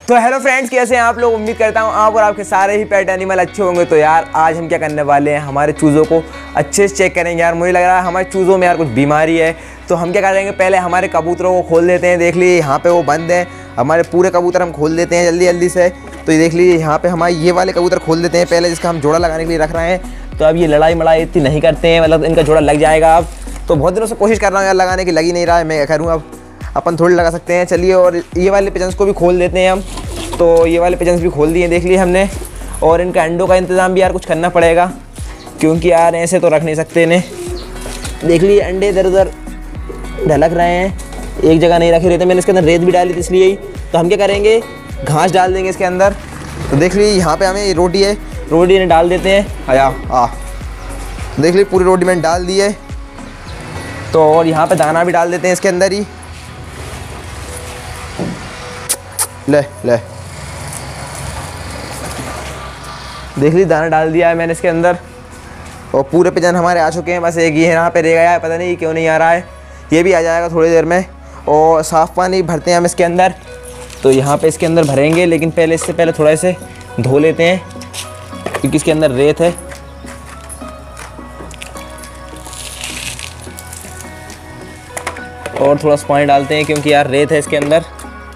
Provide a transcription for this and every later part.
तो hello friends, कैसे हैं आप लोग। उम्मीद करता हूँ आप और आपके सारे ही पेट एनिमल अच्छे होंगे। तो यार आज हम क्या करने वाले हैं, हमारे चूज़ों को अच्छे से चेक करेंगे। यार मुझे लग रहा है हमारे चूज़ों में यार कुछ बीमारी है। तो हम क्या करेंगे, पहले हमारे कबूतरों को खोल देते हैं। देख लीजिए यहाँ पे वो बंद है। हमारे पूरे कबूतर हम खोल देते हैं जल्दी जल्दी से। तो ये देख लीजिए यहाँ पे हमारे ये वाले कबूतर खोल देते हैं पहले, जिसका हम जोड़ा लगाने के लिए रख रहे हैं। तो अब ये लड़ाई मड़ाई इतनी नहीं करते हैं, मतलब इनका जोड़ा लग जाएगा। अब तो बहुत दिनों से कोशिश कर रहा हूँ यार लगाने की, लग ही नहीं रहा है। मैं क्या करूँ, अब अपन थोड़ी लगा सकते हैं। चलिए, और ये वाले पिजन्स को भी खोल देते हैं हम। तो ये वाले पिजन्स भी खोल दिए देख लिए हमने। और इनका अंडों का इंतज़ाम भी यार कुछ करना पड़ेगा, क्योंकि यार ऐसे तो रख नहीं सकते इन्हें। देख लिए अंडे इधर उधर ढलक रहे हैं, एक जगह नहीं रखे रहते। मैंने इसके अंदर रेत भी डाली थी इसलिए ही। तो हम क्या करेंगे, घास डाल देंगे इसके अंदर। तो देख लीजिए यहाँ पे हमें रोटी है, रोटी इन्हें डाल देते हैं। आया देख लीजिए पूरी रोटी मैंने डाल दी है। तो और यहाँ पे दाना भी डाल देते हैं इसके अंदर ही। ले देख लीजिए दाना डाल दिया है मैंने इसके अंदर। और पूरे पिजन हमारे आ चुके हैं, बस एक ये यहाँ पे रह गया है, पता नहीं क्यों नहीं आ रहा है। ये भी आ जाएगा थोड़ी देर में। और साफ़ पानी भरते हैं हम इसके अंदर। तो यहाँ पे इसके अंदर भरेंगे, लेकिन पहले इससे पहले थोड़ा से धो लेते हैं, क्योंकि इसके अंदर रेत है। और थोड़ा सा पानी डालते हैं, क्योंकि यार रेत है इसके अंदर।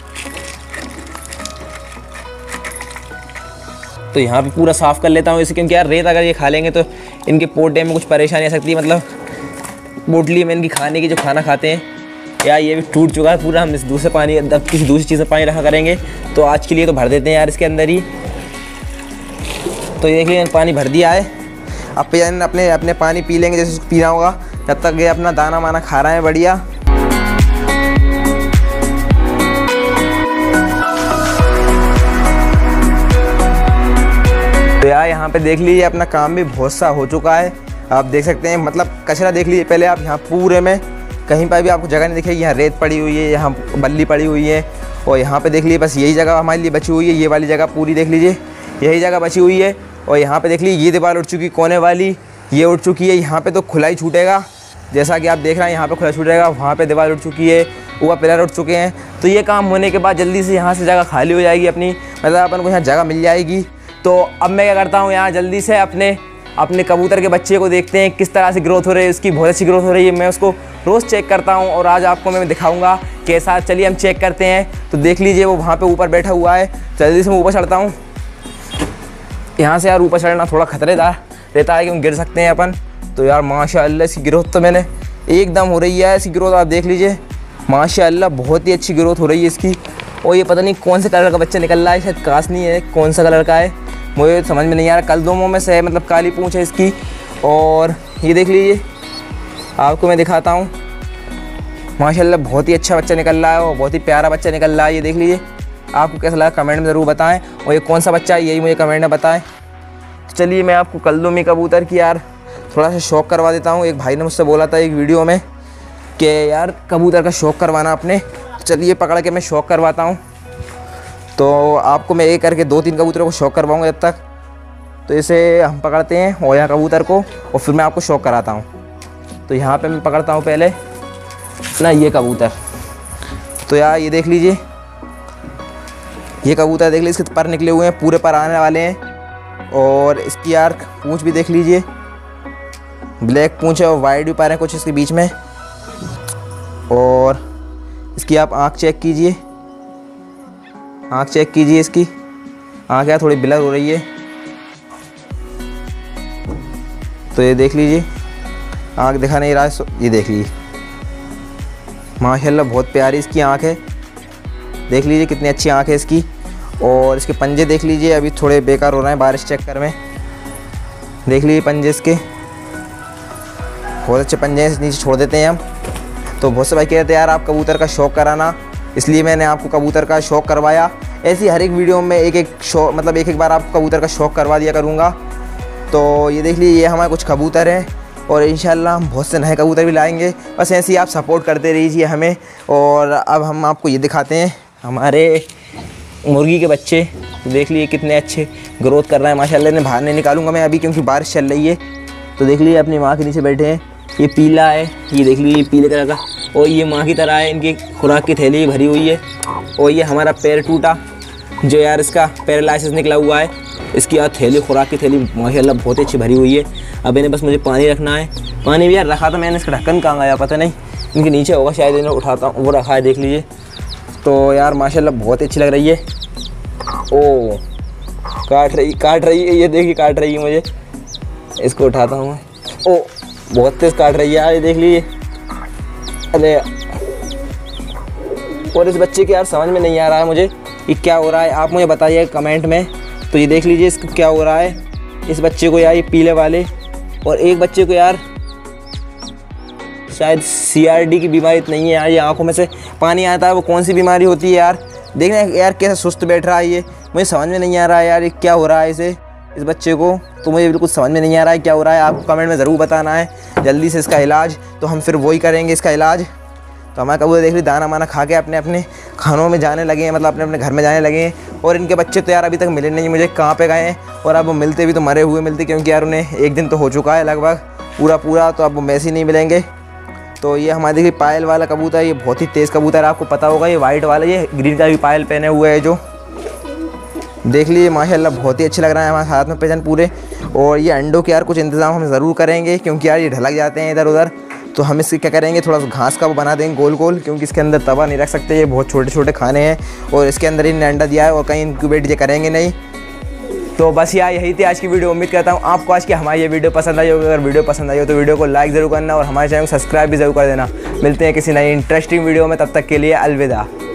तो यहाँ पे पूरा साफ़ कर लेता हूँ इसे, क्योंकि यार रेत अगर ये खा लेंगे तो इनके पोटे में कुछ परेशानी आ सकती है। मतलब पोटली में इनकी खाने की जो खाना खाते हैं, यार ये भी टूट चुका है पूरा। हम इस दूसरे पानी, अब किसी दूसरी चीज़ में पानी रखा करेंगे। तो आज के लिए तो भर देते हैं यार इसके अंदर ही। तो ये देखिए पानी भर दिया है। अब पिजन अपने अपने पानी पी लेंगे जैसे उसको पीना होगा, जब तक ये अपना दाना वाना खा रहे हैं बढ़िया। तो यार यहाँ पे देख लीजिए अपना काम भी बहुत सा हो चुका है। आप देख सकते हैं, मतलब कचरा देख लीजिए पहले आप। यहाँ पूरे में कहीं पर भी आपको जगह नहीं दिखेगी। यहाँ रेत पड़ी हुई है, यहाँ बल्ली पड़ी हुई है। और यहाँ पे देख लीजिए बस यही जगह हमारे लिए बची हुई है। ये वाली जगह पूरी देख लीजिए, यही जगह बची हुई है। और यहाँ पे देख लीजिए ये दीवार उठ चुकी, कोने वाली ये उठ चुकी है। यहाँ पे तो खुला ही छूटेगा, जैसा कि आप देख रहे हैं यहाँ पे खुला छूटेगा। वहाँ पे दीवार उठ चुकी है, ऊपर पिलर उठ चुके हैं। तो ये काम होने के बाद जल्दी से यहाँ से जगह खाली हो जाएगी अपनी, मतलब अपन को यहाँ जगह मिल जाएगी। तो अब मैं क्या करता हूँ, यहाँ जल्दी से अपने कबूतर के बच्चे को देखते हैं किस तरह से ग्रोथ हो रही है। उसकी बहुत अच्छी ग्रोथ हो रही है। मैं उसको रोज़ चेक करता हूँ, और आज आपको मैं दिखाऊंगा कैसा। चलिए हम चेक करते हैं। तो देख लीजिए वो वहाँ पे ऊपर बैठा हुआ है। जल्दी से मैं ऊपर चढ़ता हूँ। यहाँ से यार ऊपर चढ़ना थोड़ा खतरेदार रहता है, क्योंकि गिर सकते हैं अपन। तो यार माशाल्लाह इसकी ग्रोथ तो मैंने एकदम हो रही है। इसकी ग्रोथ आप देख लीजिए, माशाल्लाह बहुत ही अच्छी ग्रोथ हो रही है इसकी। और ये पता नहीं कौन से कलर का बच्चा निकल रहा है, शायद कासनी है, कौन सा कलर का है मुझे समझ में नहीं आ रहा। कलदोमों में से है, मतलब काली पूंछ है इसकी। और ये देख लीजिए, आपको मैं दिखाता हूँ, माशाल्लाह बहुत ही अच्छा बच्चा निकल रहा है, और बहुत ही प्यारा बच्चा निकल रहा है। ये देख लीजिए, आपको कैसा लगा कमेंट में ज़रूर बताएं। और ये कौन सा बच्चा है यही मुझे कमेंट में बताएं। चलिए मैं आपको कलदोमी कबूतर की यार थोड़ा सा शौक़ करवा देता हूँ। एक भाई ने मुझसे बोला था एक वीडियो में कि यार कबूतर का शौक़ करवाना अपने। चलिए पकड़ के मैं शौक़ करवाता हूँ। तो आपको मैं एक करके 2-3 कबूतरों को शौक़ करवाऊँगा जब तक। तो इसे हम पकड़ते हैं और यहाँ कबूतर को, और फिर मैं आपको शौक़ कराता हूँ। तो यहाँ पे मैं पकड़ता हूँ पहले ना ये कबूतर। तो यार ये देख लीजिए, ये कबूतर देख लीजिए, इसके पर निकले हुए हैं, पूरे पर आने वाले हैं। और इसकी यार पूँछ भी देख लीजिए, ब्लैक पूँछ है और वाइट भी पर है कुछ इसके बीच में। और इसकी आप आँख चेक कीजिए, आँख चेक कीजिए। इसकी आँख यार थोड़ी ब्लर हो रही है। तो ये देख लीजिए, आँख दिखा नहीं रहा है, ये देख लीजिए, माशाल्लाह बहुत प्यारी इसकी आँख है। देख लीजिए कितनी अच्छी आँख है इसकी। और इसके पंजे देख लीजिए, अभी थोड़े बेकार हो रहे हैं बारिश चक्कर में। देख लीजिए पंजे इसके बहुत अच्छे पंजे हैं, नीचे छोड़ देते हैं हम। तो बहुत से भाई कहते हैं यार आप कबूतर का शौक़ कराना, इसलिए मैंने आपको कबूतर का शौक़ करवाया। ऐसी हर एक वीडियो में एक शौक़, मतलब एक बार आपको कबूतर का शौक़ करवा दिया करूँगा। तो ये देख लीजिए, ये हमारे कुछ कबूतर हैं, और इंशाल्लाह हम बहुत से नए कबूतर भी लाएंगे। बस ऐसे ही आप सपोर्ट करते रहिए हमें। और अब हम आपको ये दिखाते हैं हमारे मुर्गी के बच्चे। देख लीजिए कितने अच्छे ग्रोथ कर रहे हैं माशाल्लाह। इन्हें बाहर नहीं निकालूंगा मैं अभी, क्योंकि बारिश चल रही है। तो देख लीजिए अपनी माँ के नीचे बैठे हैं। ये पीला है, ये देख लीजिए पीले कलर का, और ये माँ की तरह है, इनकी खुराक की थैली भरी हुई है। और ये हमारा पैर टूटा, जो यार इसका पैरालाइसिस निकला हुआ है, इसकी यार थैली, खुराक की थैली माशाल्लाह बहुत अच्छी भरी हुई है। अब इन्हें बस मुझे पानी रखना है। पानी भी यार रखा था मैंने, इसका ढक्कन कहाँ गया पता नहीं, इनके नीचे होगा शायद, इन्हें उठाता हूँ, वो रखा है देख लीजिए। तो यार माशाल्लाह बहुत अच्छी लग रही है। ओ काट रही है, ये देखिए काट रही है मुझे, इसको उठाता हूँ मैं। ओ बहुत तेज़ काट रही है यार, ये देख लीजिए। अरे और इस बच्चे के यार समझ में नहीं आ रहा है मुझे कि क्या हो रहा है, आप मुझे बताइए कमेंट में। तो ये देख लीजिए इसको क्या हो रहा है इस बच्चे को यार, ये पीले वाले, और एक बच्चे को यार शायद CRD की बीमारी नहीं है यार, ये आंखों में से पानी आता है, वो कौन सी बीमारी होती है यार। देखना यार कैसे सुस्त बैठ रहा है ये, मुझे समझ में नहीं आ रहा है यार ये क्या हो रहा है इस बच्चे को, तो मुझे बिल्कुल समझ में नहीं आ रहा है क्या हो रहा है। आपको कमेंट में ज़रूर बताना है जल्दी से इसका इलाज, तो हम फिर वही करेंगे इसका इलाज। तो हमारे कबूतर देख ली दाना वाना खा के अपने अपने खानों में जाने लगे हैं, मतलब अपने अपने घर में जाने लगे हैं। और इनके बच्चे तो यार अभी तक मिले नहीं मुझे, कहाँ पे गए हैं, और अब वो मिलते भी तो मरे हुए मिलते, क्योंकि यार उन्हें एक दिन तो हो चुका है लगभग पूरा, तो अब वो वैसे ही नहीं मिलेंगे। तो ये हमारे देखिए पायल वाला कबूतर, ये बहुत ही तेज़ कबूतर है, आपको पता होगा, ये वाइट वाला, ये ग्रीन कलर की पायल पहने हुए है जो देख लीजिए माशाल्लाह बहुत ही अच्छे लग रहा है हमारे हाथ में पेजन पूरे। और ये अंडों के यार कुछ इंतज़ाम हम ज़रूर करेंगे, क्योंकि यार ये ढलक जाते हैं इधर उधर, तो हम इसके क्या करेंगे, थोड़ा सा घास का वो बना देंगे गोल गोल, क्योंकि इसके अंदर तवा नहीं रख सकते, ये बहुत छोटे छोटे खाने हैं, और इसके अंदर इन्हें अंडा दिया है, और कहीं इंक्यूबेट ये करेंगे नहीं। तो बस यार यही थी आज की वीडियो। उम्मीद करता हूँ आपको आज की हमारी ये वीडियो पसंद आई होगी। अगर वीडियो पसंद आई हो तो वीडियो को लाइक ज़रूर करना, और हमारे चैनल को सब्सक्राइब भी ज़रूर कर देना। मिलते हैं किसी नई इंटरेस्टिंग वीडियो में, तब तक के लिए अलविदा।